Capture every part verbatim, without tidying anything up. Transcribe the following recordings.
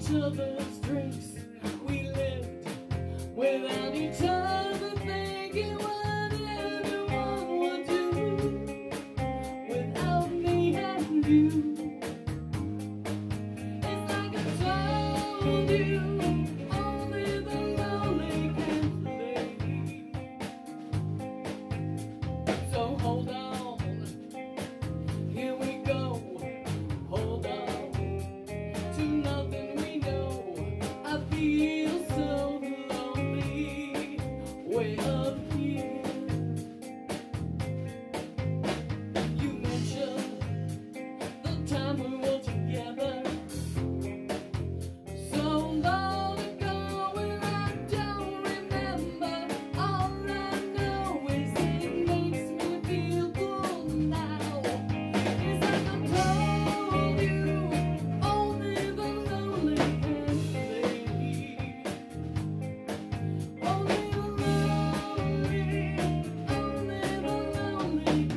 each other's drinks. We lived without each other, thinking what everyone would do without me and you. It's like I told you, only the lonely can play. So hold on, here we go. Hold on to nothing we know. I feel so lonely way up here. You mentioned the time we were together so long ago, and I don't remember. All I know is it makes me feel good now. It's like I told you, only the lonely can play. Only the lonely, only the lonely can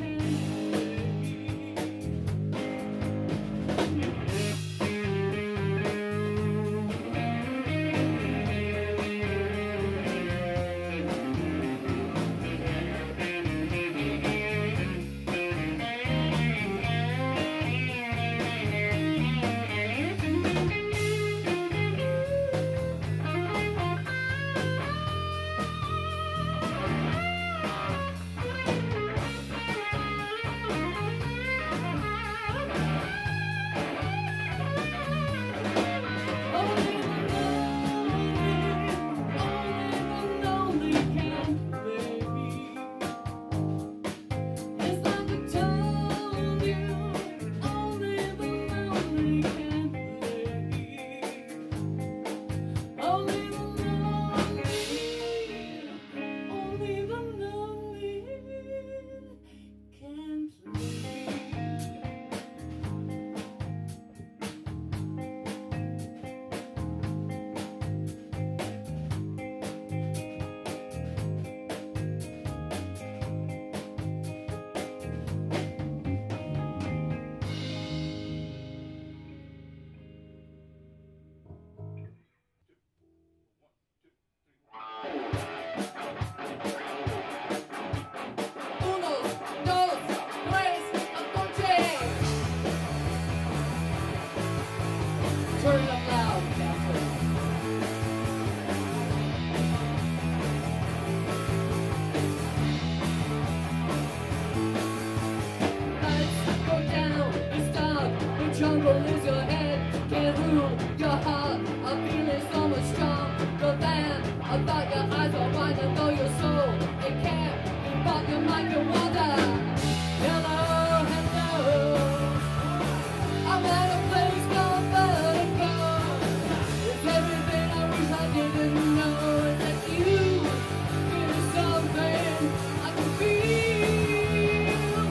turn it up loud, Catherine. Lights go down, you stop, the jungle is your head, can't rule your heart. I'm feeling so much stronger than I thought. Your eyes are wide and know your soul. It can't be bought, your mind can wander. Hello, hello. I'm at a place called Vertigo. It's everything I wish I didn't know. It's like you, feel something I can feel,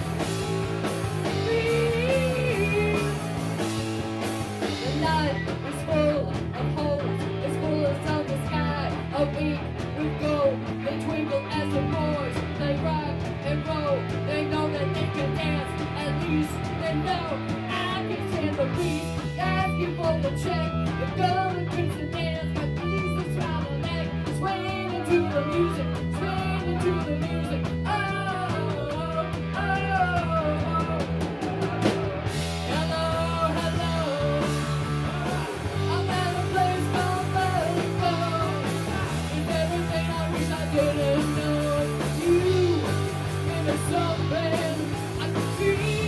feel. The night is full of holes, it's full of sun, the sky, a week with gold. They twinkle as the boys, they rock and roll. They know that they can dance, at least they know. The beat, asking for the check. The girl in crimson dance, got police to try to neck. Swaying into the music, swaying into the music. Oh, oh, oh. Hello, hello. I'm at a place called Vertigo. It's everything I wish I didn't know. It's you, give me something I can feel.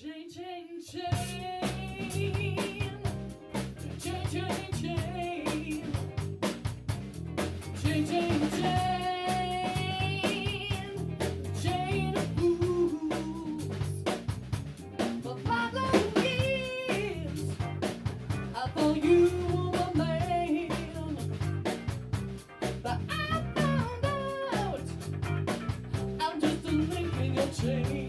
Chain, chain, chain. Chain, chain, chain. Chain, chain, chain. Chain of fools. For five long years, I thought you were my man. But I found out I'm just a link in your chain.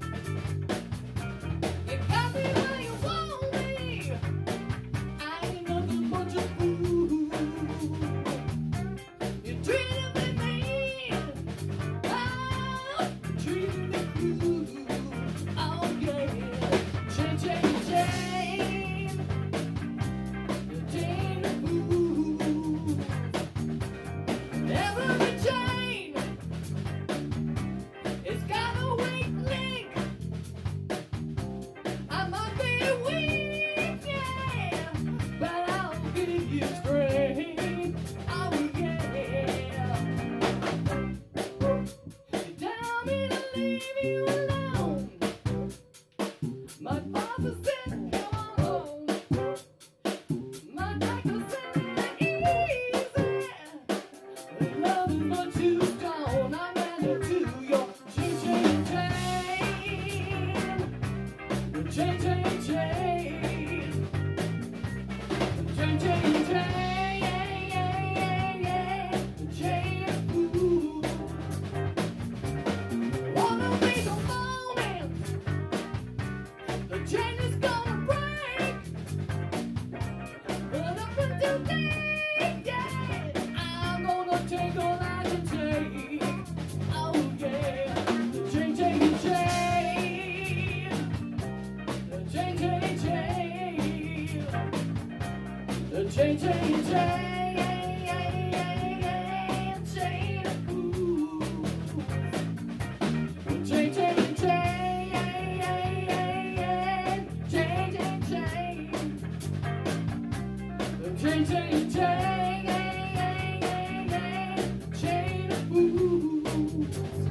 Chain, chain, chain, chain of fools. Chain, chain, chain, chain, chain, chain. Chain, chain, chain, chain of fools.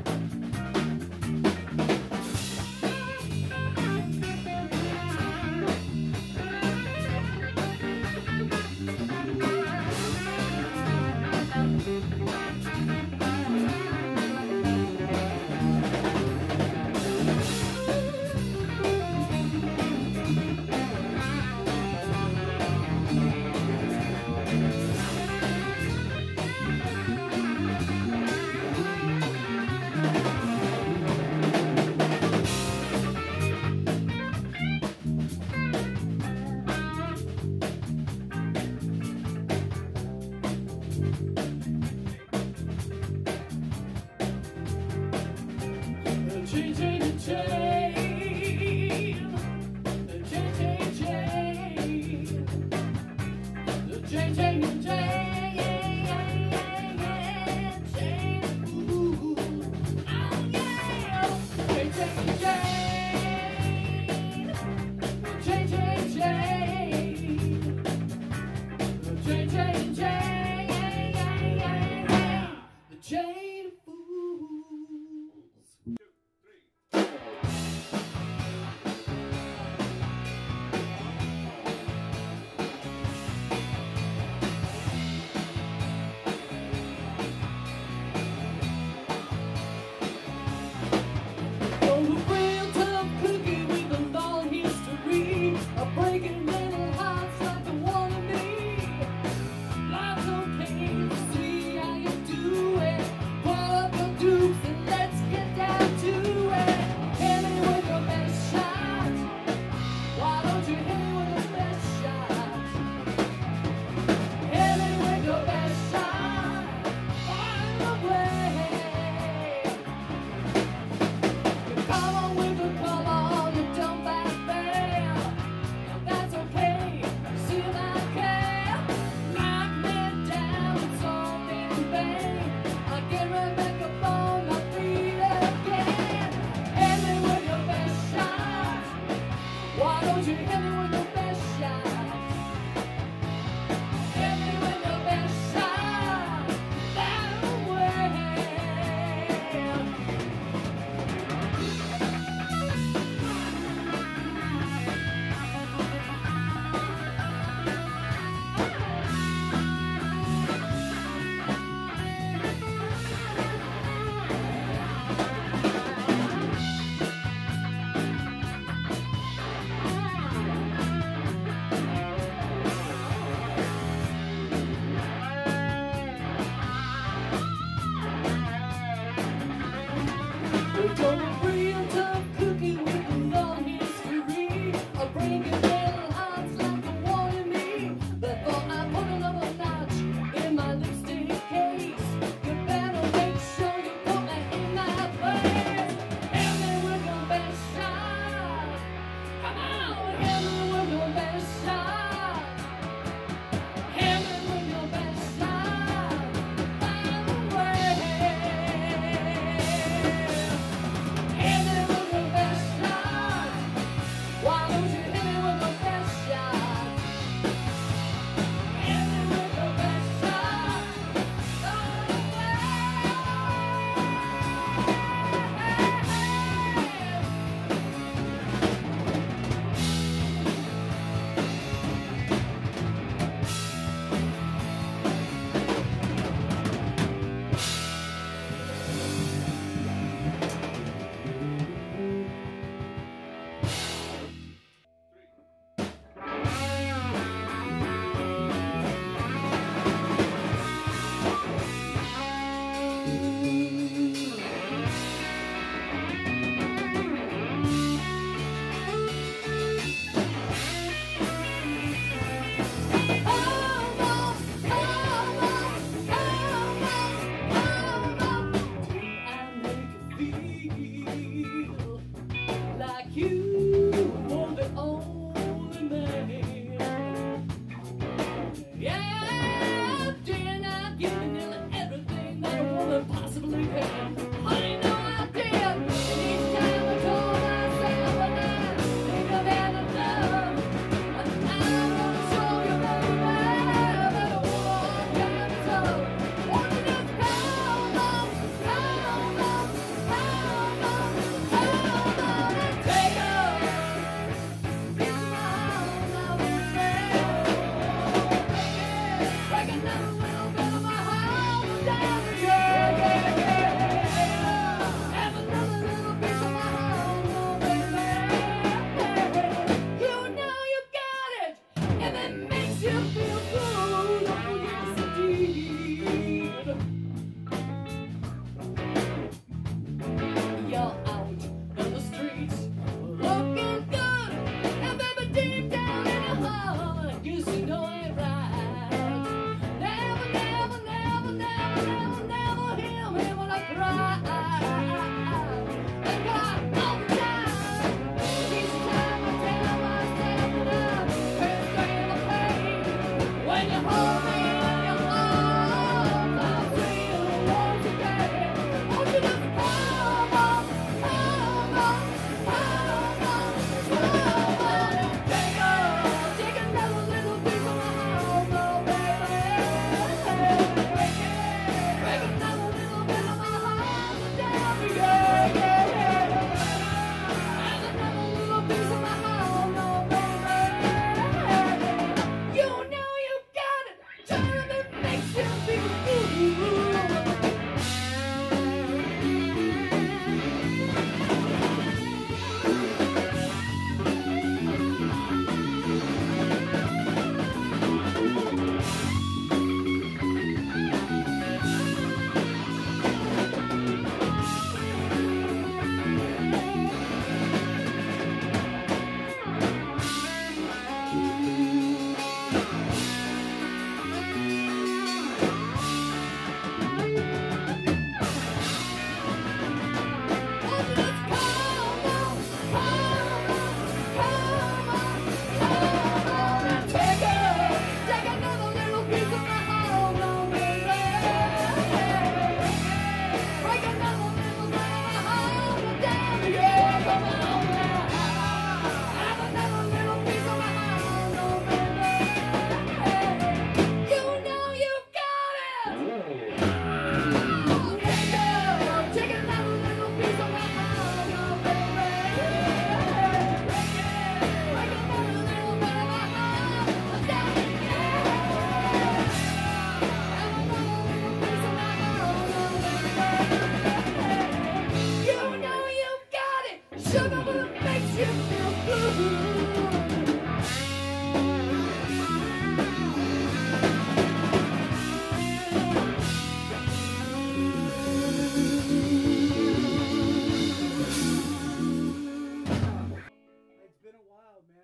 Chain, chain, chain. Chain, chain, chain. Chain, chain, chain. Chain of fools. Oh yeah. Chain, chain, chain. Chain, chain, chain. Chain, chain, chain. The chain of fools. Breaking little hearts like the one in me. Life's okay to see how you do it. Pull up your dukes and let's get down to it. Hit me with your best shot. Why don't you hit me with your best shot? Hit me with your best shot. Find the way. You come on with the color, you don't back there. That's okay, see my care. Knock me down, it's all in vain. I get right back up on my feet again. Hit me with your best shot. Why don't you hit me with your best shot? Hit me with your best shot. That way.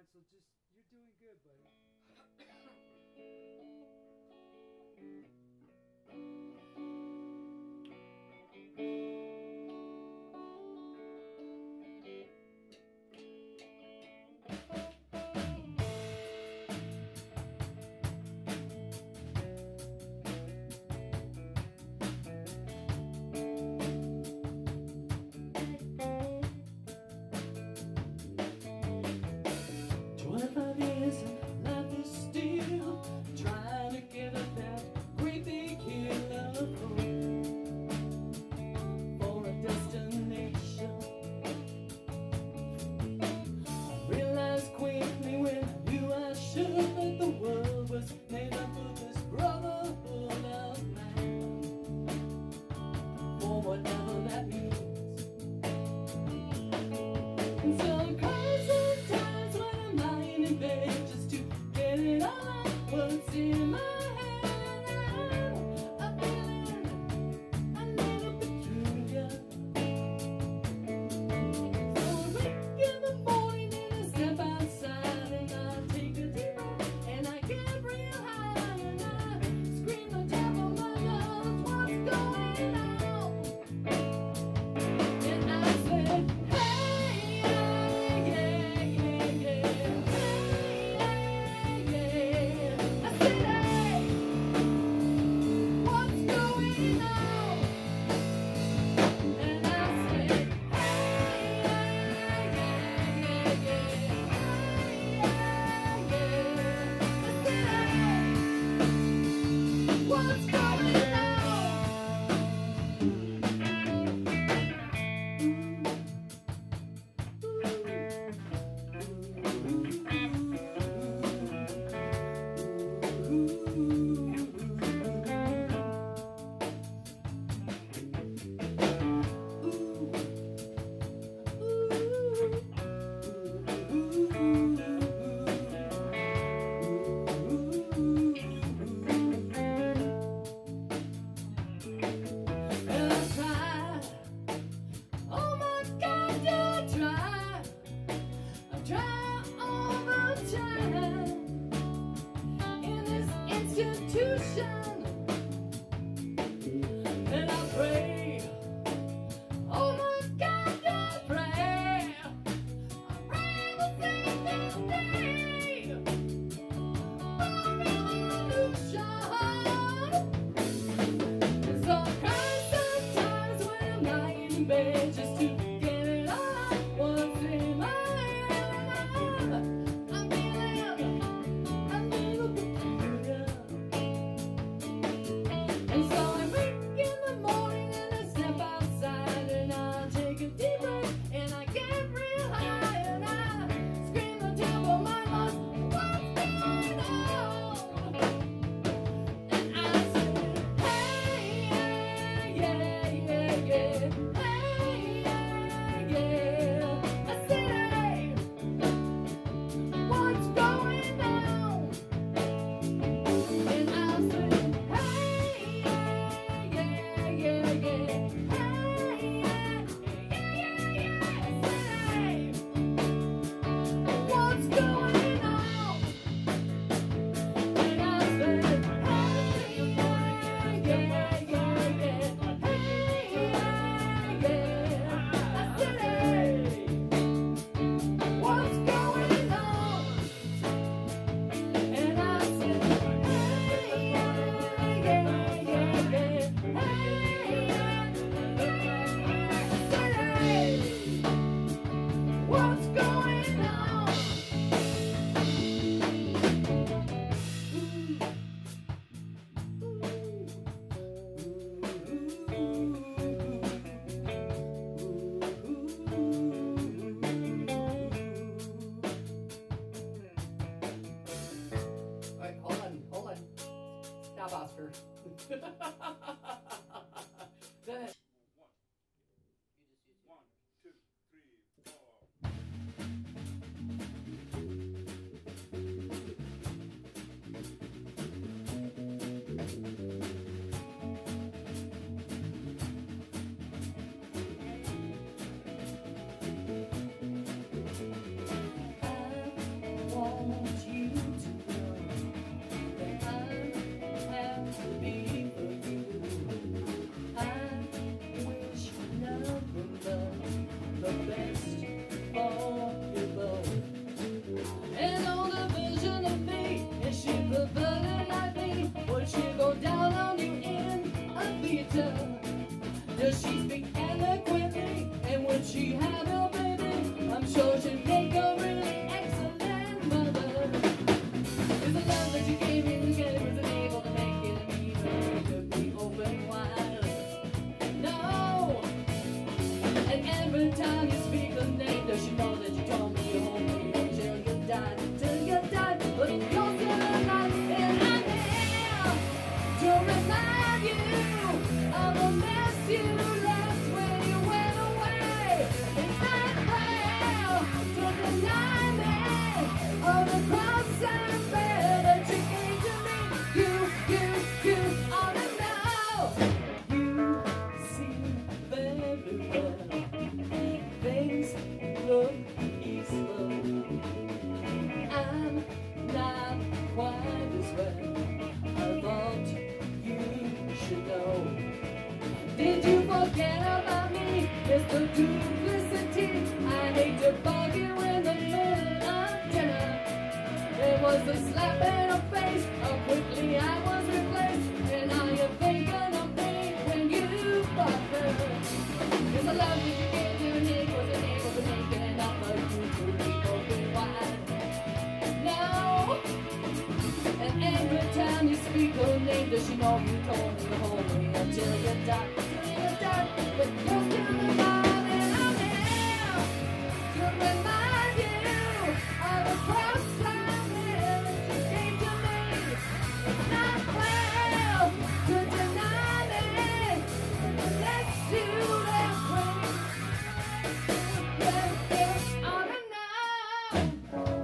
fine, so just, you're doing good, buddy. twenty-five years and life is still trying to get at that great big hill of hope for a destination. I realized quickly when I knew I should that the world was made up of this brotherhood of man, for whatever that means. And so cause sometimes when I'm lying in bed just to get it all out what's in my head, and I'm feeling a little peculiar. So I wake in the morning and I step outside and I take a deep breath and I get real high and I scream the top of my lungs, what's going on? And I said, hey, yeah, yeah, yeah, yeah, hey, yeah. I said, hey, what's going on? And I said, hey, yeah, yeah, yeah, yeah, hey, yeah. I said, hey, what's going on? And I tried, oh my God, I tried, I try all the time in this institution, and I pray, oh my God, I pray, I pray the same day for revolution. And so I cry sometimes when I'm lying in bed just to get it all out what's in my head, and I'm, I'm feeling a little peculiar. And so I wake in the morning and I step outside and I take a deep breath and I get real high and I scream the top of my lungs, what's going on? And I said, hey, yeah, yeah, yeah, hey, yeah, yeah. I said, hey, what's going on? And I said, hey, yeah, yeah, yeah, yeah, hey, yeah, yeah, yeah, yeah. I said, hey, what's going on? And I said, hey, yeah, yeah, yeah, yeah, hey, yeah, yeah. I said, hey, what's going on? And I said, hey, yeah, yeah, yeah, yeah, hey, yeah, yeah. I said, hey, what's going on? Alright, hold on, hold on. Stop, Oscar. Then One, you just use one, two, three, four. I duplicity. I hate to bug you in the middle of dinner. It was a slap in the face. How quickly I was replaced. And now you're thinking of me when you fuck her. Cause the love that you gave to Nick wasn't able to make it enough for you to be open wide. No. And every time you speak her name, does she know you told me the whole way until you die? Until you die. But you're still alive and I'm here to remind you of the cross line that you gave to me. It's not fair to deny me unless you left me. Yeah, yeah, on and on.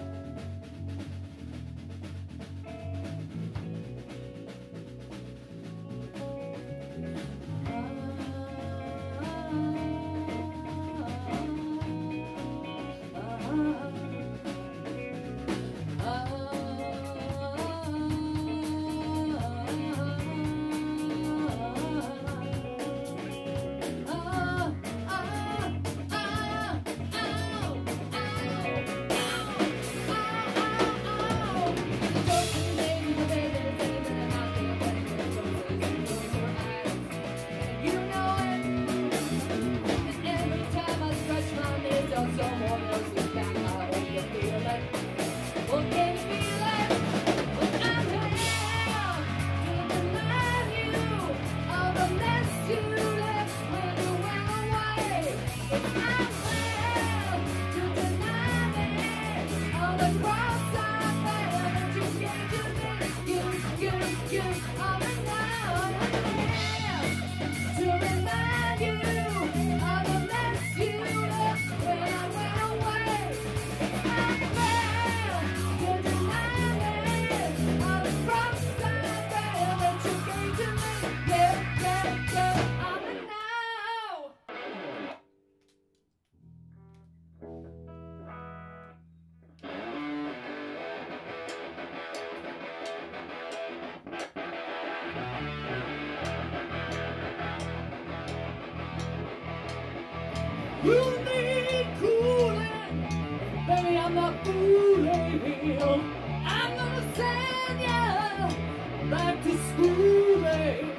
You need cooling, baby, I'm not fooling. I'm gonna send you back to schooling,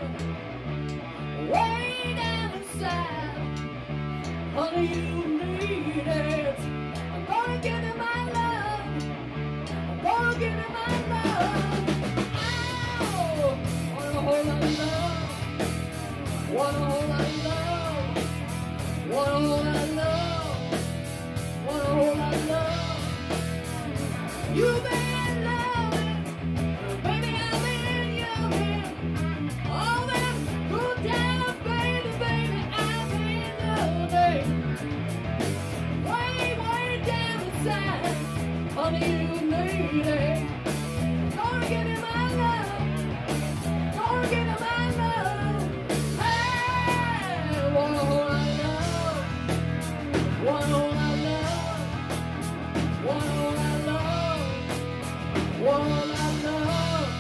way down inside. Honey, you need it. I'm gonna give you my love. I'm gonna give you my love. Ow! Want a whole lot of love. Want a whole lot of love. Want a whole lot of love. Want a whole lot of love. You've been loving, baby, I've been yelling. All that good times, baby, baby, I've been loving. Way, way down inside, honey, you need it. Gonna give you my love. Gonna give you my love. Hey, want a whole lot of love. Want a whole lot of love. Want a whole lot of love. Want a whole lot of love.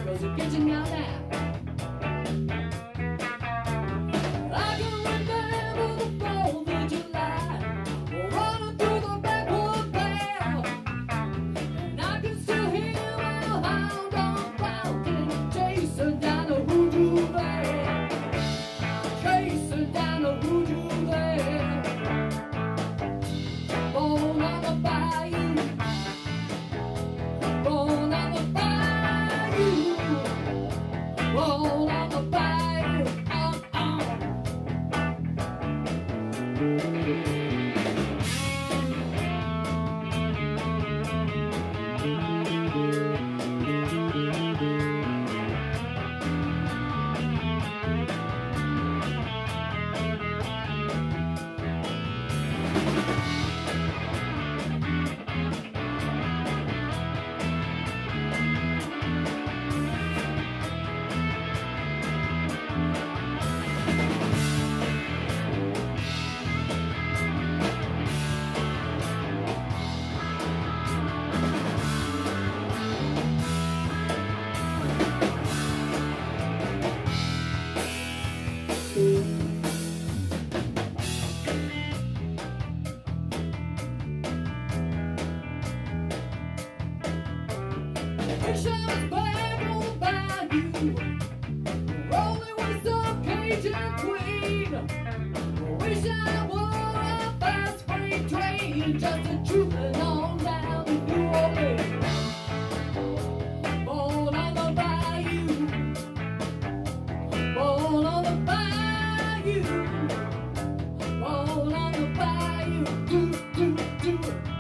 'cause you're getting out now. I can remember the fourth of July, running through the backwoods there, and I can still hear my hound dog barking, chasing down the hoodoo there, chasing down the hoodoo there. Born on the bayou, born on the bayou, born on the bayou, oh, oh. Wish I was back on the bayou, rolling with some Cajun queen. Wish I were a fast freight train, just a trooping on down to New Orleans. Born on the bayou, born on the bayou, born on the bayou, do do do.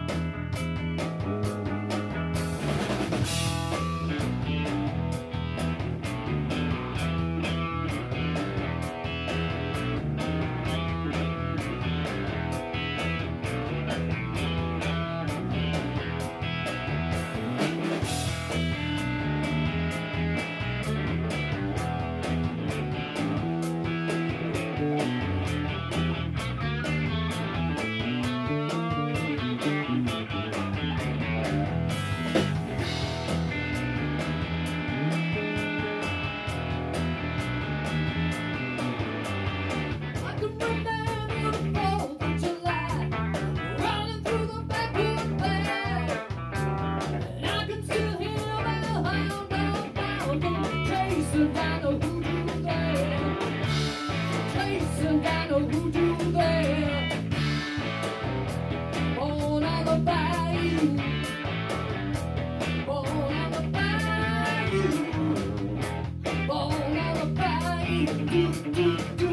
Chasing down the hoodoo there, chasing down the hoodoo there. Born on the bayou, born on the bayou, born on the bayou, do do do.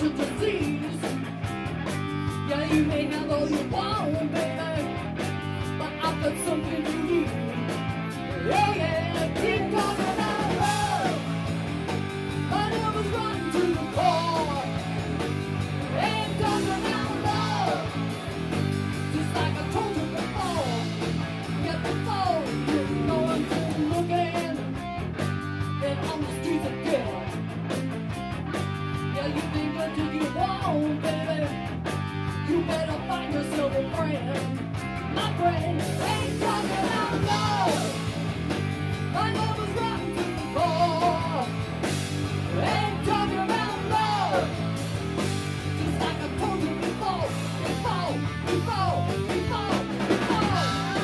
infectious disease. Yeah, you may have all you want, baby, but I've got something you need. Yeah, yeah, keep talking about love. My numbers run to the core. Ain't talking about love, just like I told you before. Yeah, before you know I'm looking, and on the streets again. Yeah, you think what do you want, baby? You better find yourself a friend. My friend ain't talking about love. My love is rotten to the core. Ain't talking about love, just like I told you before, before, before, before, before.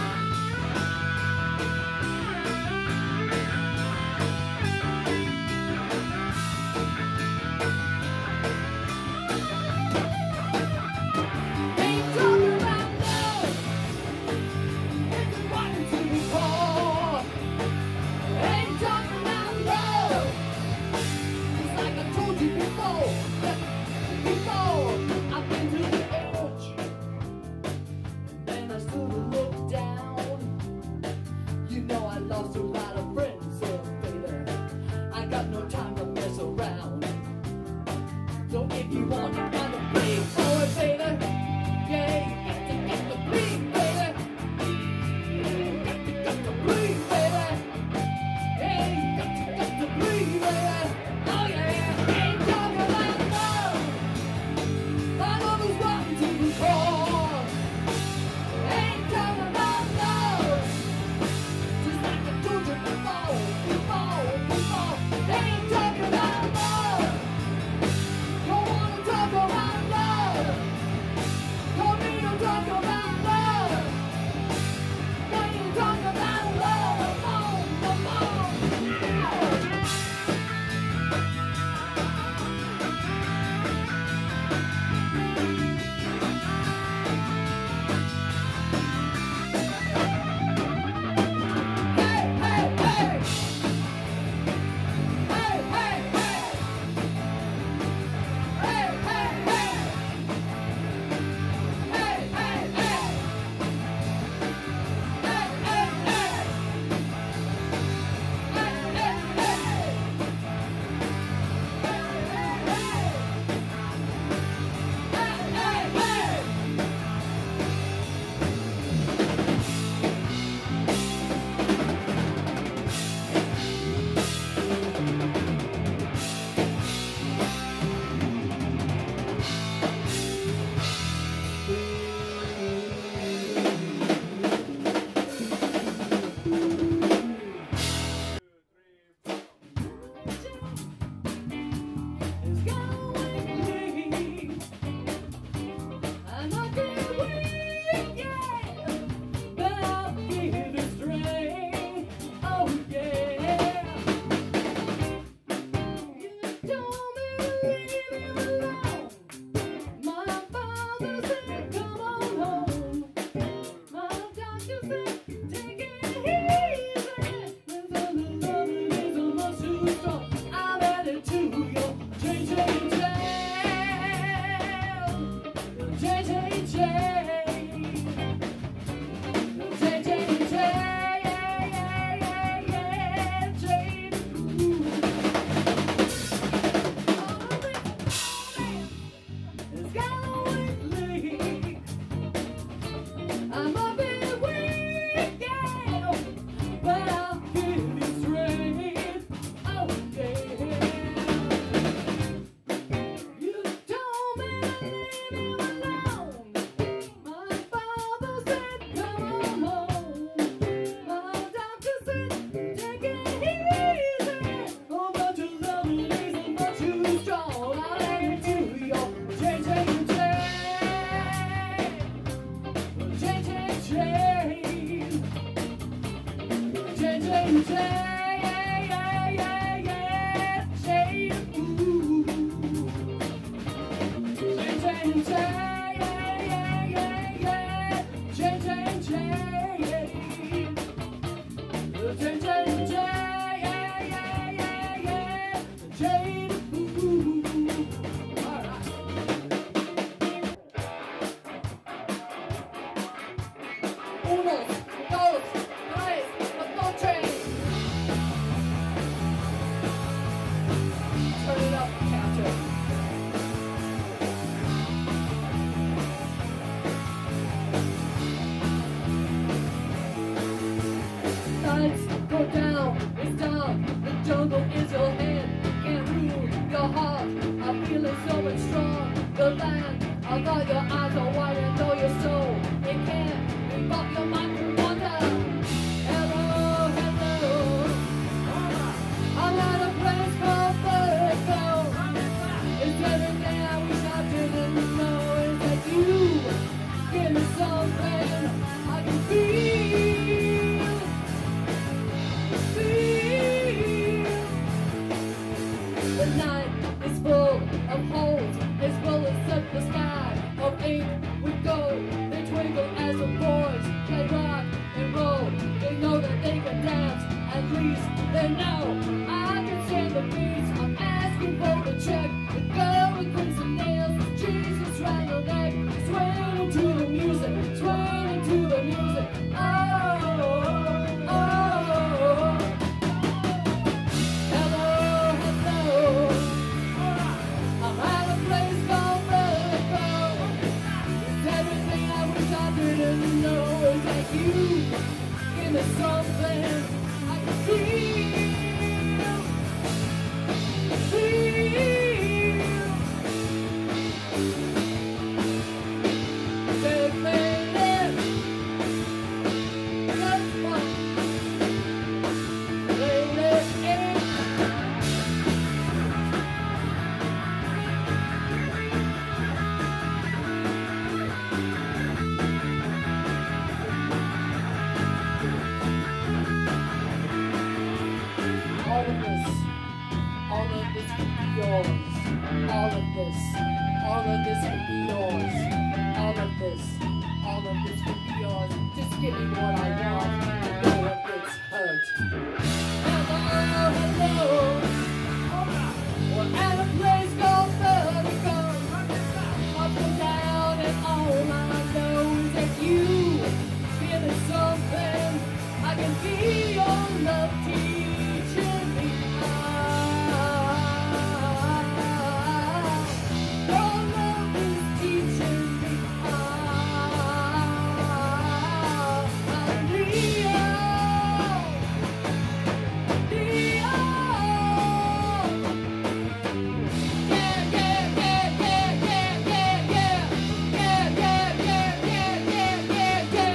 Ain't talking about love, it's rotten to the core. Ain't talking about love, just like I told you before, yeah, before. I've been to the edge, and I stood and looked down. You know I lost a lot of friends, so baby, I got no time to mess around. So if you want, you gotta bleed for it, baby. Yeah, you got to get the bleed, baby. You got to, got to bleed, baby. Yeah, you got to, got to bleed, baby. Oh yeah, ain't talking about love. My love is rotten to the core. Ain't talking about love, just like I told you before, before, before. Ain't talking about love. Don't wanna talk about love. Don't need to talk about love. When you talk about love, come on, come on. Hey, hey, hey. Hey, hey, hey. Hey, hey, hey. Hey, hey, hey. Hey, hey, hey. Hey, hey, hey. Hey, hey, hey. It's going late. I'm not getting weak, yeah, but I'll get it straight. Oh yeah. You told me to leave him alone. My father said, come on home. My doctor said, take it easy. When the love is almost too strong, I'm headed to your J J J. J J J. J J J. Yeah, yeah, yeah, yeah. J. Ooh. It's going late. I'm a bit weak, yeah, but I'll get it straight. Oh yeah. You told me to leave him alone. My father said, come on home. My doctor said, take it easy. Oh, but your love isn't much too strong. I'll let it to your J J J. J J J. J J J. Yeah, yeah, yeah, yeah. J. Ooh. J J J. Although your eyes are wide and know your soul, it can't leave up your mind to wonder. Hello, hello. I'm at a place called Vertigo. It's everything I wish I didn't know. Is that you give me something I can feel, feel. The night is full of holes, as well as set the sky of ink with gold. They twinkle as the boys play rock and roll. They know that they can dance, at least they know. I can stand the beats, I'm asking for the check. The girl with crimson nails, Jesus round her neck. Swaying to the music, swaying to the music. Oh, oh, oh. Hello, hello. I'm at a place called Vertigo. It's everything I wish I didn't know. Is that you give me something I can feel, feel. Take me there, just one, lady. All of this, all of this can be yours. All of this, all of this can be yours. All of this, all of this can be yours. Just give me what I want. No one gets hurt. Hello, hello. We're at a place called Vertigo. Up and down and all I know is that you give me something. I can feel your love teaching me. Your love is teaching me. I'm Leo, Leo. Yeah, yeah, yeah, yeah, yeah, yeah, yeah, yeah, yeah, yeah, yeah, yeah, yeah.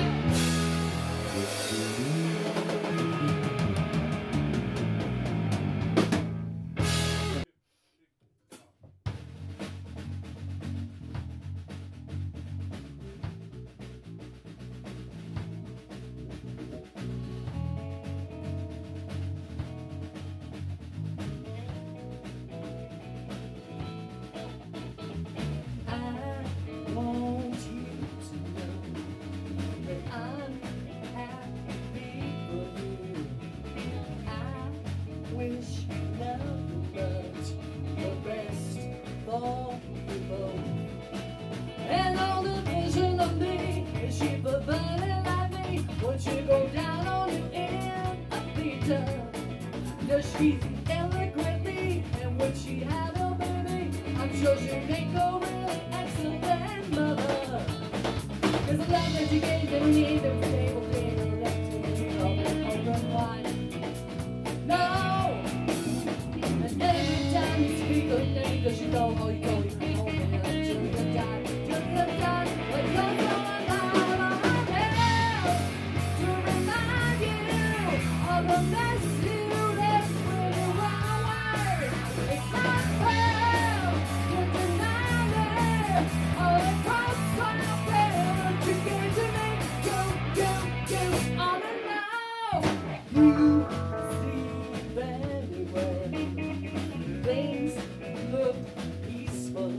I want you to know that I'm happy for you. I wish you nothing but the best for you both. And all the vision of me is she provided like me. Would she go down on you in a theater? Does she eloquently? And would she have a baby? I'm sure she'd make a really excellent mother. Cause the love that you gave them need them stable thing and left to me of an open wide. No! And every time you speak her name, does she know how you go, you can hold me until you die, till you die. But you're so alive, I'm here to remind you of the mess you left when you went away. It's not fair to deny me all the cross on your prayer that you gave to me. You, you, you, on and now. You sleep anywhere. Things look peaceful.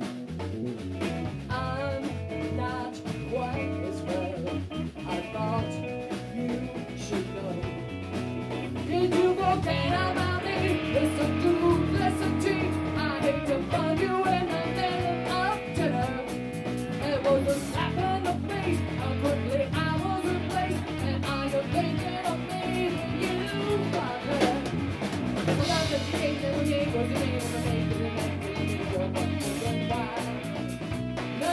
I'm not quite as well. I thought you should know. Did you forget about me? Listen to, listen to. I hate to find you in the middle of dinner. It was a slap in the face. How quickly I was replaced. And I am thinking of me and you, brother. The love that you gave me when you was the name of the name of the name of the name of the name. No!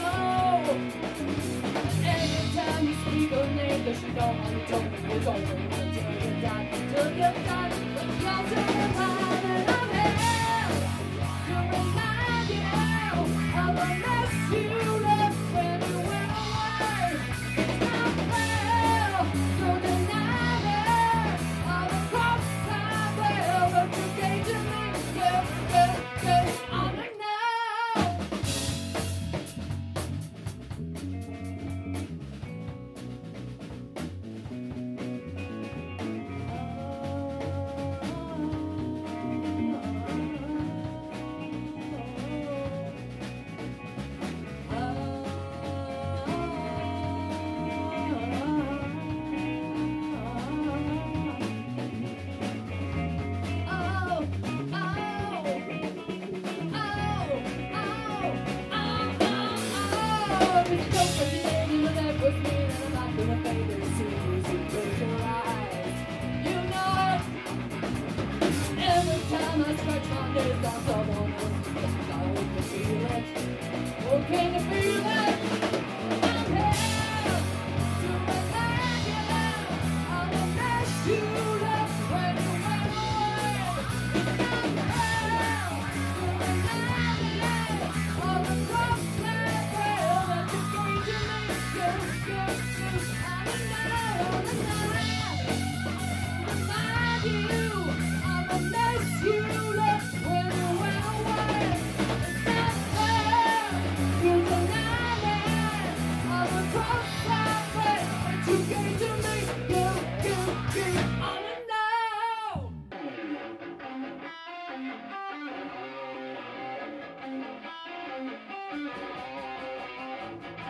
Every time you speak her name, does she know how you told me you're going until you die, till you die. But you're still alive and I'm here to remind you of the mess you left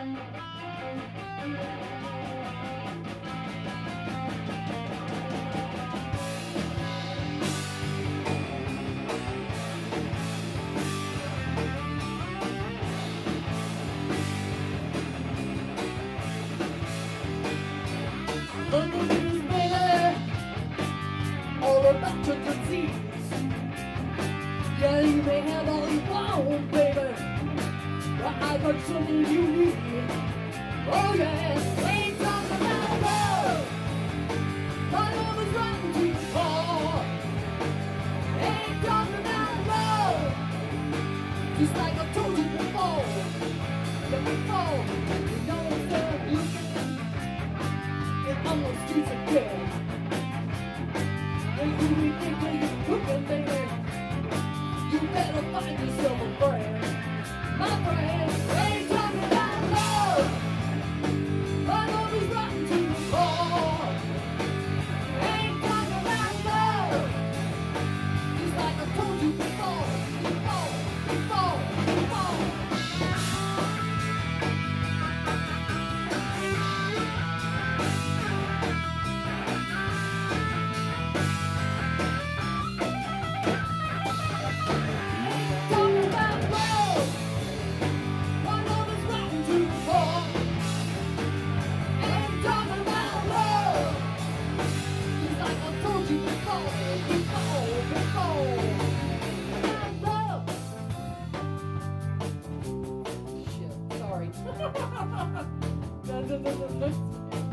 Underneath, baby, all about your disease. Yeah, you may have all you want, baby, but I got something you need. Oh yeah, ain't talking about love. My love is running too far. Ain't talking about love. Just like I told you before. Yeah, before, you know it's there looking. And on those streets again. And you be thinking you're cooking, baby. You better find yourself a friend. My friend, ain't talking about love. My love is rotten to the core. Ain't talking about love. Just like I told you before, before, before, before. Talking about love. My love is rotten to the core. Ain't talking about love. Just like I told you before, before, before. About love. Shit, sorry. No, no, no, no, no.